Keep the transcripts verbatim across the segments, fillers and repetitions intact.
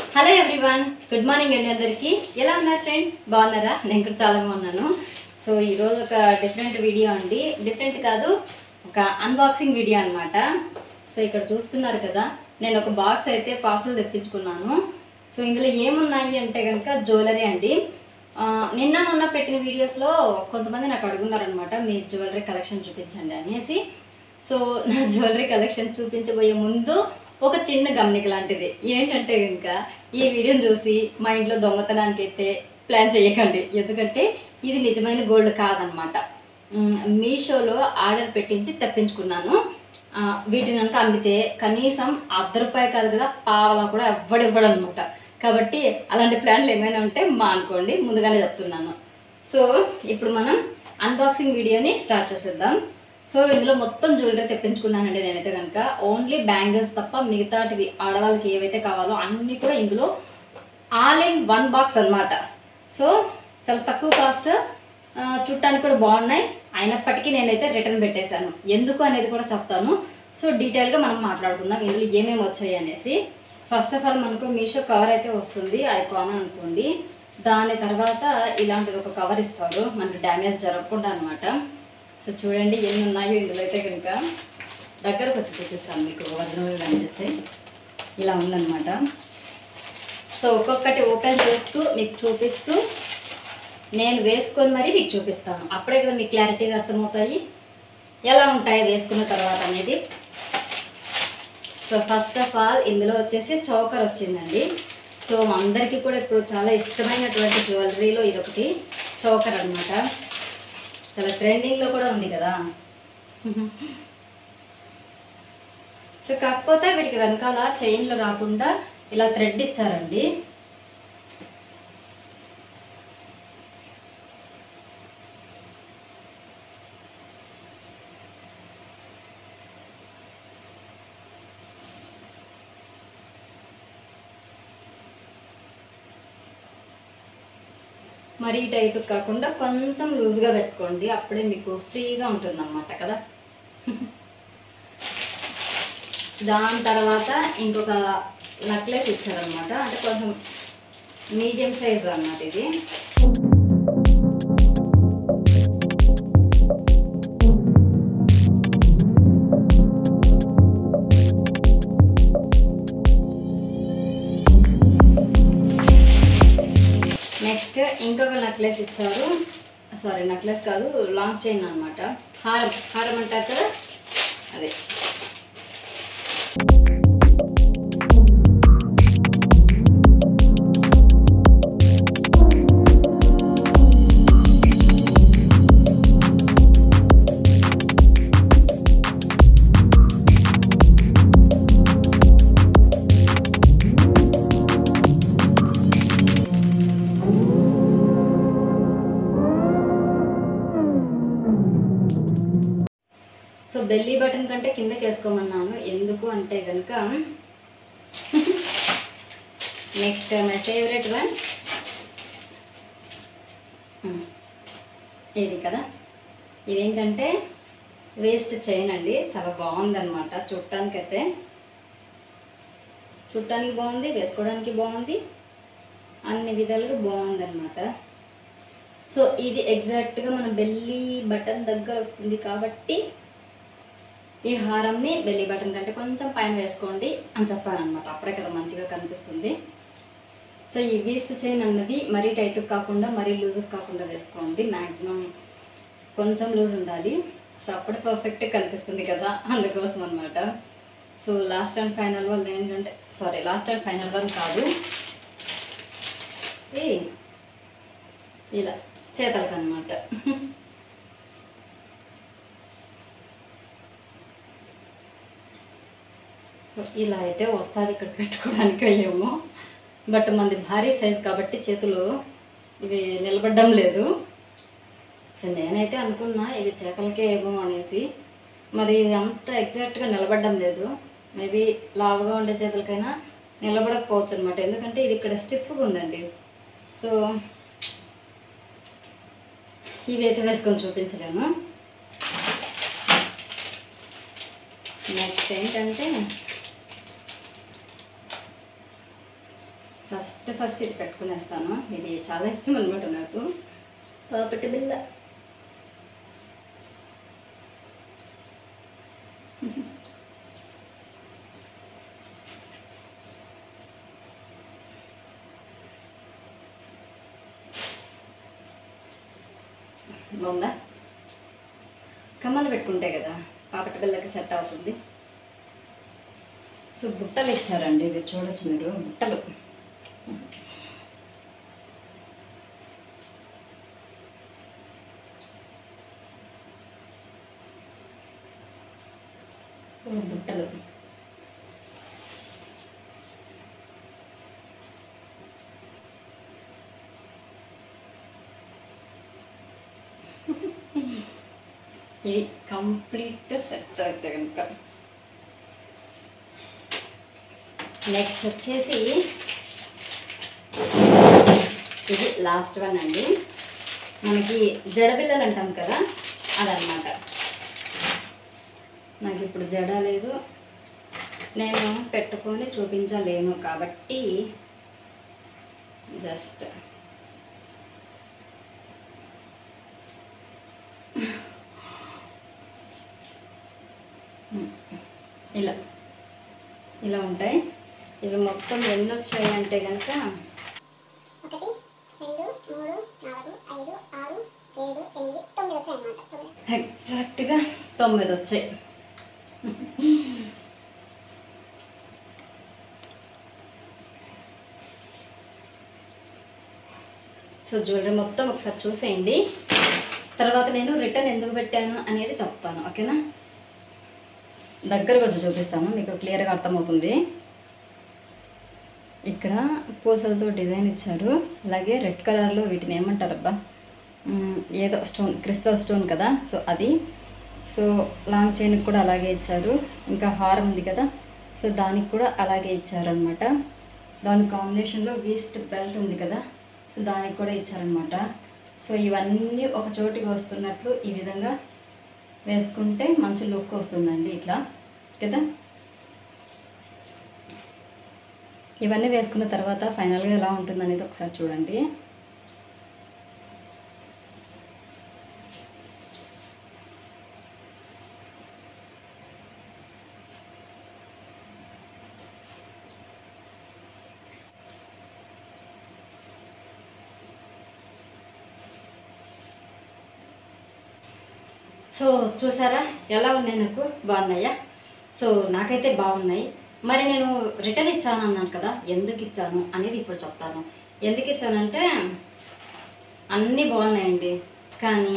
Hello everyone, good morning అండి అందరికీ. ఎలా ఉన్నారు ఫ్రెండ్స్? బాగున్నారా? నేను కూడా చాలా బాగున్నాను. సో ఈరోజు ఒక డిఫరెంట్ వీడియో అండి. డిఫరెంట్ కాదు, ఒక అన్బాక్సింగ్ వీడియో అనమాట. సో ఇక్కడ చూస్తున్నారు కదా, నేను ఒక బాక్స్ అయితే పార్సల్ తెప్పించుకున్నాను. సో ఇందులో ఏమున్నాయి అంటే కనుక జ్యువెలరీ అండి. నిన్న మొన్న పెట్టిన వీడియోస్లో కొంతమంది నాకు అడుగున్నారనమాట, మీ జ్యువెలరీ కలెక్షన్ చూపించండి అనేసి. సో నా జ్యువెలరీ కలెక్షన్ చూపించబోయే ముందు ఒక చిన్న గమనిక లాంటిది ఏంటంటే కనుక, ఈ వీడియోని చూసి మా ఇంట్లో దొంగతనానికి అయితే ప్లాన్ చేయకండి. ఎందుకంటే ఇది నిజమైన గోల్డ్ కాదనమాట. మీషోలో ఆర్డర్ పెట్టించి తెప్పించుకున్నాను. వీటిని కనుక అమ్మితే కనీసం అర్ధ రూపాయి కాదు కదా, పావలా కూడా ఎవ్వడివ్వడం అనమాట. కాబట్టి అలాంటి ప్లాన్లు ఏమైనా ఉంటే మా అనుకోండి, ముందుగానే చెప్తున్నాను. సో ఇప్పుడు మనం అన్బాక్సింగ్ వీడియోని స్టార్ట్ చేసేద్దాం. సో ఇందులో మొత్తం జ్యువెలరీ తెప్పించుకున్నానండి నేనైతే కనుక. ఓన్లీ బ్యాంగిల్స్ తప్ప మిగతాటివి ఆడవాళ్ళకి ఏవైతే కావాలో అన్నీ కూడా ఇందులో ఆల్ ఇన్ వన్ బాక్స్ అనమాట. సో చాలా తక్కువ కాస్ట్, చూడటానికి కూడా బాగున్నాయి. అయినప్పటికీ నేనైతే రిటర్న్ పెట్టేశాను. ఎందుకు అనేది కూడా చెప్తాను. సో డీటెయిల్గా మనం మాట్లాడుకుందాం ఇందులో ఏమేమి వచ్చాయి అనేసి. ఫస్ట్ ఆఫ్ ఆల్ మనకు మీషో కవర్ అయితే వస్తుంది, అది కామన్ అనుకోండి. దాని తర్వాత ఇలాంటిది ఒక కవర్ ఇస్తారు, మనకు డ్యామేజ్ జరగకుండా అనమాట. సో చూడండి ఎన్ని ఉన్నాయో ఇందులో అయితే కనుక. దగ్గరకు వచ్చి చూపిస్తాను మీకు, ఒరిజినల్గా కనిపిస్తే ఇలా ఉందన్నమాట. సో ఒక్కొక్కటి ఓపెన్ చేస్తూ మీకు చూపిస్తూ నేను వేసుకొని మరీ మీకు చూపిస్తాను. అప్పుడే కదా మీకు క్లారిటీగా అర్థమవుతాయి ఎలా ఉంటాయి వేసుకున్న తర్వాత అనేది. సో ఫస్ట్ ఆఫ్ ఆల్ ఇందులో వచ్చేసి చౌకర్ వచ్చిందండి. సో అందరికీ కూడా ఇప్పుడు చాలా ఇష్టమైనటువంటి జ్యువెలరీలో ఇదొకటి చౌకర్ అనమాట. చాలా ట్రెండింగ్లో కూడా ఉంది కదా. సో కాకపోతే వీటికి వెనకాల చైన్లు రాకుండా ఇలా థ్రెడ్ ఇచ్చారండి. మరీ టైట్ కాకుండా కొంచెం లూజ్గా పెట్టుకోండి, అప్పుడే మీకు ఫ్రీగా ఉంటుంది అన్నమాట కదా. దాని తర్వాత ఇంకొక నెక్లెస్ ఇచ్చారనమాట, అంటే కొంచెం మీడియం సైజ్ అన్నమాట ఇది. నెక్స్ట్ ఇంకొక నెక్లెస్ ఇచ్చారు, సారీ నెక్లెస్ కాదు, లాంగ్ చైన్ అనమాట. హారం హారం అంటారు కదా, అదే. సో బెల్లీ బటన్ కంటే కిందకి వేసుకోమన్నాను, ఎందుకు అంటే కనుక. నెక్స్ట్ మై ఫేవరెట్ వన్ ఇది కదా. ఇదేంటంటే వేస్ట్ చైన్ అండి, చాలా బాగుందన్నమాట. చూడటానికైతే చూడటానికి బాగుంది, వేసుకోవడానికి బాగుంది, అన్ని విధాలుగా బాగుందన్నమాట. సో ఇది ఎగ్జాక్ట్గా మన బెల్లీ బటన్ దగ్గర వస్తుంది కాబట్టి ఈ హారంని బెల్లీ బటన్ కంటే కొంచెం పైన వేసుకోండి అని చెప్పానమాట, అప్పుడే కదా మంచిగా కనిపిస్తుంది. సో ఈ వేస్ట్ చైన్ అన్నది మరీ టైట్ కాకుండా మరీ లూజ్ కాకుండా వేసుకోండి. మ్యాక్సిమం కొంచెం లూజ్ ఉండాలి, సో అప్పుడే పర్ఫెక్ట్గా కనిపిస్తుంది కదా, అందుకోసం అనమాట. So last and final one ఏంటంటే, sorry last and final one కాదు, ఇలా చేతలకు అనమాట. సో ఇలా అయితే వస్తుంది ఇక్కడ పెట్టుకోవడానికి ఏమో, బట్ మనది భారీ సైజ్ కాబట్టి చేతులు ఇవి నిలబడడం లేదు. సో నేనైతే అనుకున్నా ఇవి చేతలకే ఏమో అనేసి, మరి అంత ఎగ్జాక్ట్గా నిలబడడం లేదు. మేబీ లావుగా ఉండే చేతులకైనా నిలబడకపోవచ్చు అనమాట, ఎందుకంటే ఇది ఇక్కడ స్టిఫ్గా ఉందండి. సో ఇవి అయితే వేసుకొని చూపించలేము. నెక్స్ట్ ఏంటంటే ఫస్ట్ ఫస్ట్ ఇది పెట్టుకునేస్తాను. ఇది చాలా ఇష్టం అనమాట నాకు. పాపటి బిల్ల బాగుందా? కమ్మలు పెట్టుకుంటే కదా పాపటి బిల్లకి సెట్ అవుతుంది. సో బుట్టలు ఇచ్చారండి, ఇది చూడొచ్చు మీరు. బుట్టలు సో బుట్టలు ఇది కంప్లీట్ సెట్ అయితే కనుక. నెక్స్ట్ వచ్చేసి ఇది లాస్ట్ వన్ అండి. మనకి జడబిల్లలు అంటాం కదా, అదనమాట. నాకు ఇప్పుడు జడ లేదు, నేను పెట్టుకొని చూపించలేను కాబట్టి జస్ట్ ఇలా ఇలా ఉంటాయి. ఇవి మొత్తం ఎన్ని వచ్చాయి అంటే కనుక ఒకటి రెండు మూడు నాలుగు ఐదు ఆరు ఏడు ఎనిమిది తొమ్మిది వచ్చాయి అన్నమాట. ఎగ్జాక్ట్గా తొమ్మిది వచ్చాయి. సో జ్యువెలరీ మొత్తం ఒకసారి చూసేయండి. తర్వాత నేను రిటర్న్ ఎందుకు పెట్టాను అనేది చెప్తాను, ఓకేనా? దగ్గరకు వచ్చి చూపిస్తాను, మీకు క్లియర్గా అర్థమవుతుంది. ఇక్కడ పూసలతో డిజైన్ ఇచ్చారు. అలాగే రెడ్ కలర్లో వీటిని ఏమంటారు అబ్బా, ఏదో స్టోన్, క్రిస్టల్ స్టోన్ కదా, సో అది. సో లాంగ్ చైన్కి కూడా అలాగే ఇచ్చారు. ఇంకా హారం ఉంది కదా, సో దానికి కూడా అలాగే ఇచ్చారనమాట. దాని కాంబినేషన్లో వీస్ట్ బెల్ట్ ఉంది కదా, సో దానికి కూడా ఇచ్చారనమాట. సో ఇవన్నీ ఒక చోటికి వస్తున్నట్లు ఈ విధంగా వేసుకుంటే మంచి లుక్ వస్తుందండి ఇట్లా కదా. ఇవన్నీ వేసుకున్న తర్వాత ఫైనల్గా ఎలా ఉంటుందనేది ఒకసారి చూడండి. సో చూసారా ఎలా ఉన్నాయి, నాకు బాగున్నాయా? సో నాకైతే బాగున్నాయి. మరి నేను రిటర్న్ ఇచ్చాను అన్నాను కదా, ఎందుకు ఇచ్చాను అనేది ఇప్పుడు చెప్తాను. ఎందుకు ఇచ్చానంటే అన్నీ బాగున్నాయండి, కానీ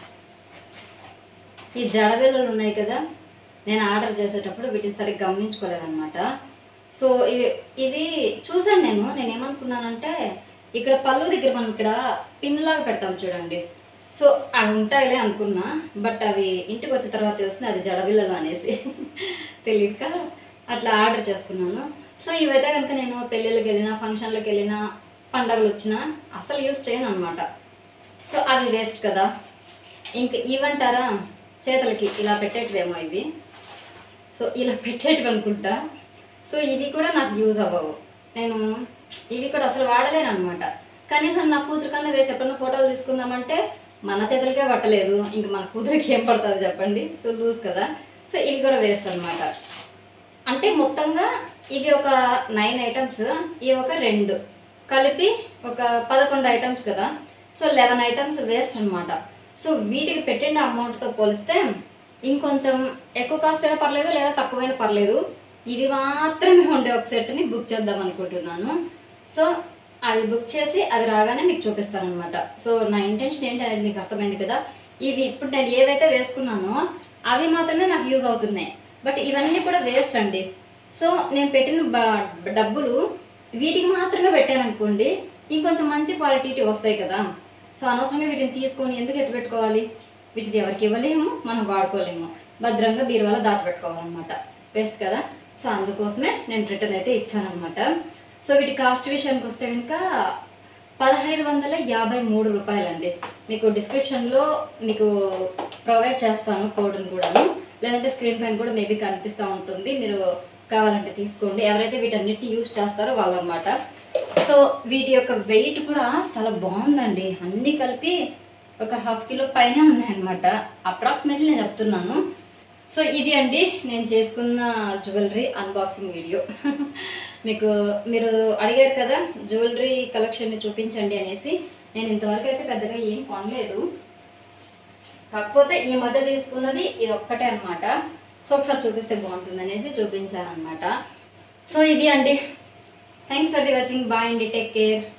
ఈ జడబిల్లలు ఉన్నాయి కదా, నేను ఆర్డర్ చేసేటప్పుడు వీటిని సరిగ్గా గమనించుకోలేదన్నమాట. సో ఇవి ఇవి చూసాను నేను నేను ఏమనుకున్నానంటే ఇక్కడ పళ్ళు దగ్గర మనం ఇక్కడ పిన్ లాగా పెడతాం చూడండి, సో అవి ఉంటాయిలే అనుకున్నా. బట్ అవి ఇంటికి వచ్చిన తర్వాత తెలిసింది అది జడబిల్లలు అనేసి తెలియక అట్లా ఆర్డర్ చేసుకున్నాను. సో ఇవైతే కనుక నేను పెళ్ళిళ్ళకి వెళ్ళినా, ఫంక్షన్లకు వెళ్ళినా, పండగలు వచ్చినా అసలు యూజ్ చేయను అనమాట. సో అది వేస్ట్ కదా. ఇంక ఇవంటారా, చేతులకి ఇలా పెట్టేటివేమో ఇవి, సో ఇలా పెట్టేటివి అనుకుంటా. సో ఇవి కూడా నాకు యూజ్ అవ్వవు, నేను ఇవి కూడా అసలు వాడలేను అనమాట. కనీసం నా కూతురు కన్నా వేసి ఎప్పుడన్నా ఫోటోలు తీసుకుందామంటే మన చేతులకే పట్టలేదు, ఇంక మన కూతురికి ఏం పడుతుంది చెప్పండి. సో లూజ్ కదా. సో ఇవి కూడా వేస్ట్ అనమాట. అంటే మొత్తంగా ఇవి ఒక నైన్ ఐటమ్స్, ఇవి ఒక రెండు కలిపి ఒక పదకొండు ఐటమ్స్ కదా. సో లెవెన్ ఐటమ్స్ వేస్ట్ అనమాట. సో వీటికి పెట్టిన అమౌంట్తో పోలిస్తే ఇంకొంచెం ఎక్కువ కాస్ట్ అయినా పర్లేదు, లేదా తక్కువైనా పర్లేదు, ఇవి మాత్రమే ఉండే ఒక సెట్ని బుక్ చేద్దాం అనుకుంటున్నాను. సో అది బుక్ చేసి అది రాగానే మీకు చూపిస్తాను అనమాట. సో నా ఇంటెన్షన్ ఏంటి అనేది మీకు అర్థమైంది కదా. ఇవి ఇప్పుడు నేను ఏవైతే వేసుకున్నానో అవి మాత్రమే నాకు యూజ్ అవుతున్నాయి, బట్ ఇవన్నీ కూడా వేస్ట్ అండి. సో నేను పెట్టిన డబ్బులు వీటికి మాత్రమే పెట్టాను అనుకోండి, ఇంకొంచెం మంచి క్వాలిటీ వస్తాయి కదా. సో అనవసరంగా వీటిని తీసుకొని ఎందుకు ఎత్తిపెట్టుకోవాలి, వీటికి ఎవరికి ఇవ్వలేము, మనం వాడుకోలేము, భద్రంగా బీరువాలో దాచిపెట్టుకోవాలన్నమాట, వేస్ట్ కదా. సో అందుకోసమే నేను రిటర్న్ అయితే ఇచ్చానమాట. సో వీటి కాస్ట్ విషయానికి వస్తే కనుక పదహైదు వందల యాభై మూడు రూపాయలండి. మీకు డిస్క్రిప్షన్లో మీకు ప్రొవైడ్ చేస్తాను కోడ్ని కూడాను, లేదంటే స్క్రీన్ పైన కూడా మేబీ కనిపిస్తూ ఉంటుంది, మీరు కావాలంటే తీసుకోండి. ఎవరైతే వీటన్నిటిని యూజ్ చేస్తారో వాళ్ళనమాట. సో వీటి యొక్క వెయిట్ కూడా చాలా బాగుందండి. అన్నీ కలిపి ఒక హాఫ్ కిలో పైన ఉన్నాయన్నమాట. అప్రాక్సిమేట్లీ నేను చెప్తున్నాను. సో ఇది అండి నేను చేసుకున్న జ్యువెలరీ అన్బాక్సింగ్ వీడియో. మీకు మీరు అడిగారు కదా జ్యువెలరీ కలెక్షన్ని చూపించండి అనేసి. నేను ఇంతవరకు అయితే పెద్దగా ఏం కొనలేదు, కాకపోతే ఈ మధ్య తీసుకున్నది ఇది ఒక్కటే అనమాట. సో ఒకసారి చూపిస్తే బాగుంటుంది అనేసి చూపించాను అనమాట. సో ఇది అండి. Thanks for the watching. Bye అండి, టేక్ కేర్.